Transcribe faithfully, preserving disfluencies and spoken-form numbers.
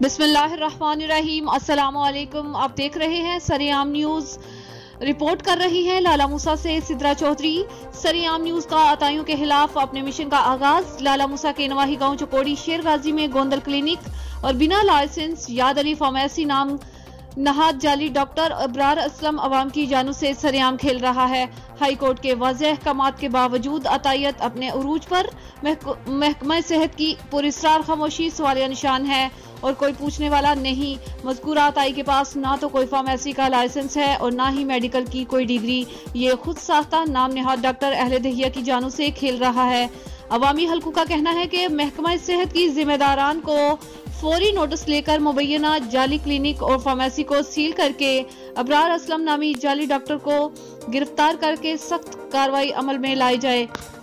बिस्मिल्लाहिर्रहमानिर्रहीम। अस्सलाम वालेकुम। आप देख रहे हैं सरेआम न्यूज। रिपोर्ट कर रही हैं लाला मूसा से सिद्रा चौधरी। सरेआम न्यूज का अताइयों के खिलाफ अपने मिशन का आगाज। लाला मूसा के नवाही गांव चकोड़ी शेरगाजी में गोंदल क्लिनिक और बिना लाइसेंस याद अली फार्मेसी नाम नहाद जाली डॉक्टर अबरार असलम अवाम की जानू से सरेआम खेल रहा है। हाई कोर्ट के वाज़ेह अहकामात के बावजूद अतायत अपने उरूज पर महकमा सेहत की पुरस्रार खामोशी सवालिया निशान है और कोई पूछने वाला नहीं। मज़कूरा अताई के पास ना तो कोई फार्मेसी का लाइसेंस है और ना ही मेडिकल की कोई डिग्री। ये खुद साख्ता नाम नहाद डॉक्टर अहले दहिया की जानू से खेल रहा है। अवामी हल्कों का कहना है कि महकमा सेहत की जिम्मेदारान को फौरी नोटिस लेकर मुबैना जाली क्लिनिक और फार्मेसी को सील करके अबरार असलम नामी जाली डॉक्टर को गिरफ्तार करके सख्त कार्रवाई अमल में लाई जाए।